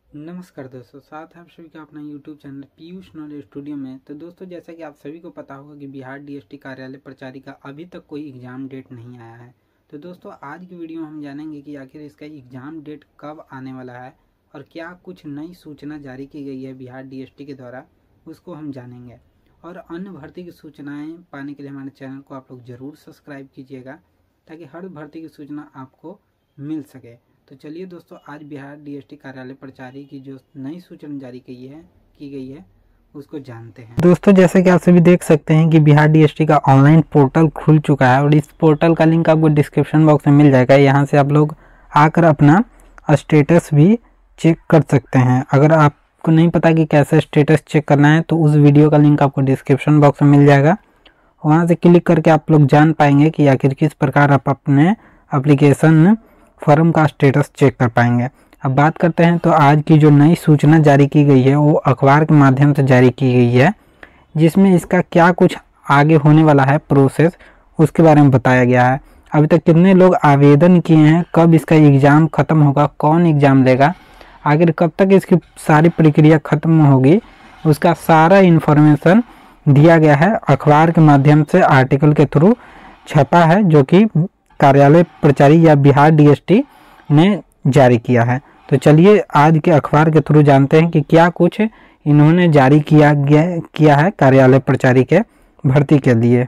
नमस्कार दोस्तों, साथ है आप सभी का अपना YouTube channel Piyush knowledge studio में। तो दोस्तों, जैसा कि आप सभी को पता होगा कि बिहार डीएसटी कार्यालय प्राचार्य का अभी तक कोई एग्ज़ाम डेट नहीं आया है। तो दोस्तों, आज की वीडियो में हम जानेंगे कि आखिर इसका एग्ज़ाम डेट कब आने वाला है और क्या कुछ नई सूचना जारी की गई है बिहार डीएसटी के द्वारा, उसको हम जानेंगे। और अन्य भर्ती की सूचनाएँ पाने के लिए हमारे चैनल को आप लोग ज़रूर सब्सक्राइब कीजिएगा ताकि हर भर्ती की सूचना आपको मिल सके। तो चलिए दोस्तों, आज बिहार डीएसटी कार्यालय प्राचार्य की जो नई सूचना जारी की गई है उसको जानते हैं। दोस्तों, जैसे कि आप सभी देख सकते हैं कि बिहार डीएसटी का ऑनलाइन पोर्टल खुल चुका है और इस पोर्टल का लिंक आपको डिस्क्रिप्शन बॉक्स में मिल जाएगा। यहाँ से आप लोग आकर अपना स्टेटस भी चेक कर सकते हैं। अगर आपको नहीं पता कि कैसे स्टेटस चेक करना है तो उस वीडियो का लिंक आपको डिस्क्रिप्शन बॉक्स में मिल जाएगा। वहाँ से क्लिक करके आप लोग जान पाएंगे कि आखिर किस प्रकार आप अपने एप्लीकेशन फॉर्म का स्टेटस चेक कर पाएंगे। अब बात करते हैं तो आज की जो नई सूचना जारी की गई है वो अखबार के माध्यम से जारी की गई है, जिसमें इसका क्या कुछ आगे होने वाला है प्रोसेस उसके बारे में बताया गया है। अभी तक कितने लोग आवेदन किए हैं, कब इसका एग्ज़ाम ख़त्म होगा, कौन एग्ज़ाम लेगा, आखिर कब तक इसकी सारी प्रक्रिया ख़त्म होगी, उसका सारा इन्फॉर्मेशन दिया गया है। अखबार के माध्यम से आर्टिकल के थ्रू छपा है, जो कि कार्यालय प्राचार्य या बिहार डीएसटी ने जारी किया है। तो चलिए आज के अखबार के थ्रू जानते हैं कि क्या कुछ इन्होंने जारी किया है कार्यालय प्राचार्य के भर्ती के लिए।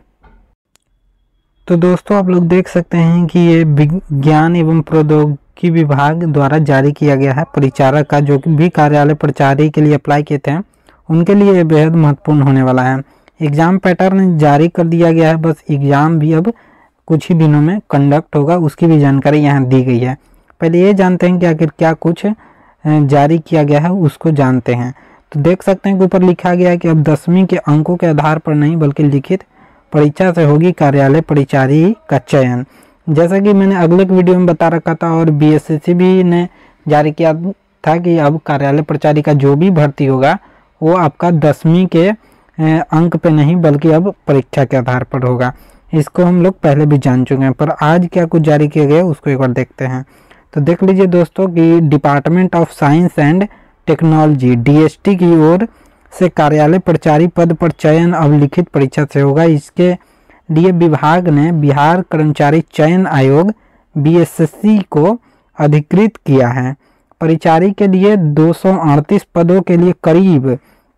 तो दोस्तों, आप लोग देख सकते हैं कि ये विज्ञान एवं प्रौद्योगिकी विभाग द्वारा जारी किया गया है परिचारक का, जो भी कार्यालय प्राचार्य के लिए अप्लाई किए थे उनके लिए ये बेहद महत्वपूर्ण होने वाला है। एग्ज़ाम पैटर्न जारी कर दिया गया है, बस एग्ज़ाम भी अब कुछ ही दिनों में कंडक्ट होगा, उसकी भी जानकारी यहाँ दी गई है। पहले ये जानते हैं कि आखिर क्या कुछ जारी किया गया है, उसको जानते हैं। तो देख सकते हैं कि ऊपर लिखा गया है कि अब 10वीं के अंकों के आधार पर नहीं बल्कि लिखित परीक्षा से होगी कार्यालय प्राचार्य का चयन। जैसा कि मैंने अगले वीडियो में बता रखा था और बीएसएससी भी ने जारी किया था कि अब कार्यालय प्राचार्य का जो भी भर्ती होगा वो आपका 10वीं के अंक पे नहीं बल्कि अब परीक्षा के आधार पर होगा। इसको हम लोग पहले भी जान चुके हैं, पर आज क्या कुछ जारी किया गया उसको एक बार देखते हैं। तो देख लीजिए दोस्तों कि department of science and technology DST की ओर से कार्यालय प्राचार्य पद पर चयन अब लिखित परीक्षा से होगा। इसके लिए विभाग ने बिहार कर्मचारी चयन आयोग बीएसएससी को अधिकृत किया है। प्राचार्य के लिए 238 पदों के लिए करीब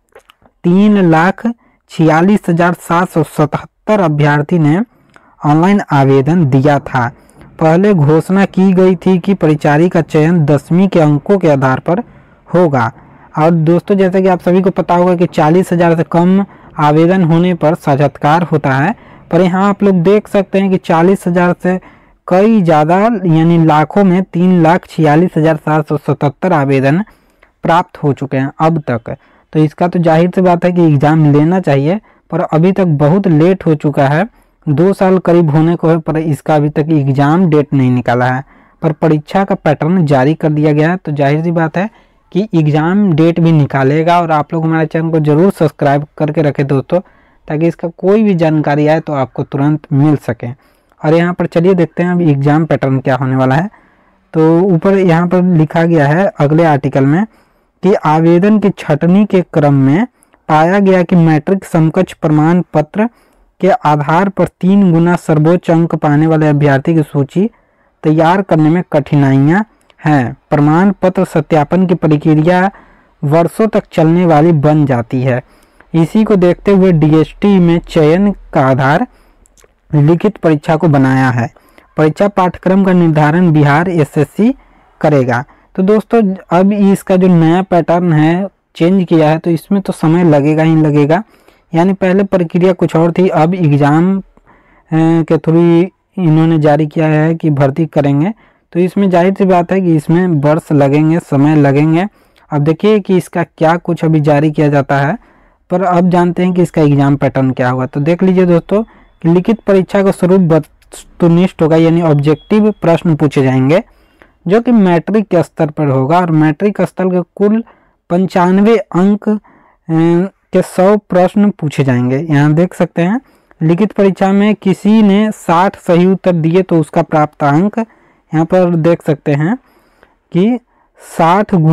3,46,777 अभ्यर्थी ने ऑनलाइन आवेदन दिया था। पहले घोषणा की गई थी कि प्राचार्य का चयन 10वीं के अंकों के आधार पर होगा। और दोस्तों, जैसे कि आप सभी को पता होगा कि 40,000 से कम आवेदन होने पर साक्षात्कार होता है, पर यहाँ आप लोग देख सकते हैं कि 40,000 से कई ज़्यादा यानी लाखों में 3,46,777 आवेदन प्राप्त हो चुके हैं अब तक। तो इसका तो जाहिर सी बात है कि एग्ज़ाम लेना चाहिए, पर अभी तक बहुत लेट हो चुका है। 2 साल करीब होने को है, पर इसका अभी तक एग्ज़ाम डेट नहीं निकाला है। पर परीक्षा का पैटर्न जारी कर दिया गया है, तो जाहिर सी बात है कि एग्ज़ाम डेट भी निकालेगा। और आप लोग हमारे चैनल को ज़रूर सब्सक्राइब करके रखें दोस्तों, ताकि इसका कोई भी जानकारी आए तो आपको तुरंत मिल सके। और यहाँ पर चलिए देखते हैं अब एग्ज़ाम पैटर्न क्या होने वाला है। तो ऊपर यहाँ पर लिखा गया है अगले आर्टिकल में कि आवेदन की छँटनी के क्रम में पाया गया कि मैट्रिक समकक्ष प्रमाण पत्र के आधार पर 3 गुना सर्वोच्च अंक पाने वाले अभ्यर्थी की सूची तैयार करने में कठिनाइयां हैं। प्रमाण पत्र सत्यापन की प्रक्रिया वर्षों तक चलने वाली बन जाती है। इसी को देखते हुए डीएसटी में चयन का आधार लिखित परीक्षा को बनाया है। परीक्षा पाठ्यक्रम का निर्धारण बिहार एसएससी करेगा। तो दोस्तों, अब इसका जो नया पैटर्न है चेंज किया है, तो इसमें तो समय लगेगा ही लगेगा। यानी पहले प्रक्रिया कुछ और थी, अब एग्ज़ाम के थ्रू इन्होंने जारी किया है कि भर्ती करेंगे। तो इसमें जाहिर सी बात है कि इसमें वर्ष लगेंगे, समय लगेंगे। अब देखिए कि इसका क्या कुछ अभी जारी किया जाता है, पर अब जानते हैं कि इसका एग्ज़ाम पैटर्न क्या होगा। तो देख लीजिए दोस्तों कि लिखित परीक्षा का स्वरूप वस्तुनिष्ठ होगा, यानी ऑब्जेक्टिव प्रश्न पूछे जाएंगे जो कि मैट्रिक के स्तर पर होगा। और मैट्रिक स्तर के कुल 95 अंक के 100 प्रश्न पूछे जाएंगे। यहाँ देख सकते हैं लिखित परीक्षा में किसी ने 60 सही उत्तर दिए तो उसका प्राप्त अंक यहाँ पर देख सकते हैं कि 60 गुने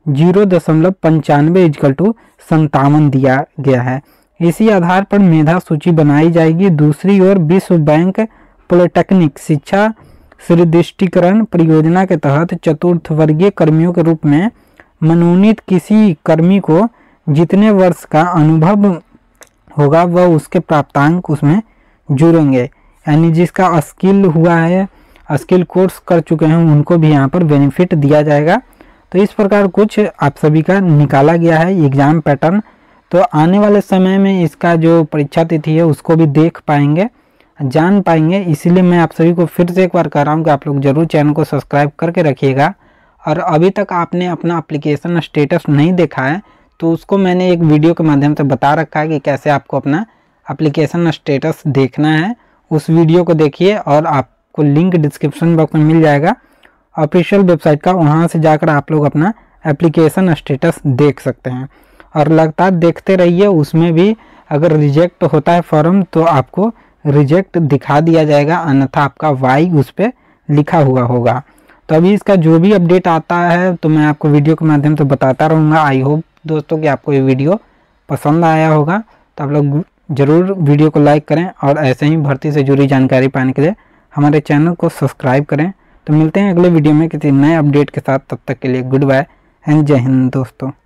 0.95 दिया गया है। इसी आधार पर मेधा सूची बनाई जाएगी। दूसरी ओर विश्व बैंक पॉलिटेक्निक शिक्षा सुदृढ़ीकरण परियोजना के तहत चतुर्थ वर्गीय कर्मियों के रूप में मनोनीत किसी कर्मी को जितने वर्ष का अनुभव होगा वह उसके प्राप्तांक उसमें जुड़ेंगे। यानी जिसका स्किल हुआ है, स्किल कोर्स कर चुके हैं, उनको भी यहाँ पर बेनिफिट दिया जाएगा। तो इस प्रकार कुछ आप सभी का निकाला गया है एग्ज़ाम पैटर्न। तो आने वाले समय में इसका जो परीक्षा तिथि है उसको भी देख पाएंगे, जान पाएंगे। इसीलिए मैं आप सभी को फिर से एक बार कह रहा हूँ कि आप लोग जरूर चैनल को सब्सक्राइब करके रखिएगा। और अभी तक आपने अपना एप्लीकेशन स्टेटस नहीं देखा है तो उसको मैंने एक वीडियो के माध्यम से बता रखा है कि कैसे आपको अपना एप्लीकेशन स्टेटस देखना है। उस वीडियो को देखिए और आपको लिंक डिस्क्रिप्शन बॉक्स में मिल जाएगा ऑफिशियल वेबसाइट का, वहाँ से जाकर आप लोग अपना एप्लीकेशन स्टेटस देख सकते हैं। और लगातार देखते रहिए, उसमें भी अगर रिजेक्ट होता है फॉर्म तो आपको रिजेक्ट दिखा दिया जाएगा, अन्यथा आपका वाई उस पर लिखा हुआ होगा। तो अभी इसका जो भी अपडेट आता है तो मैं आपको वीडियो के माध्यम से बताता रहूँगा। आई होप दोस्तों कि आपको ये वीडियो पसंद आया होगा। तो आप लोग ज़रूर वीडियो को लाइक करें और ऐसे ही भर्ती से जुड़ी जानकारी पाने के लिए हमारे चैनल को सब्सक्राइब करें। तो मिलते हैं अगले वीडियो में किसी नए अपडेट के साथ, तब तक के लिए गुड बाय एंड जय हिंद दोस्तों।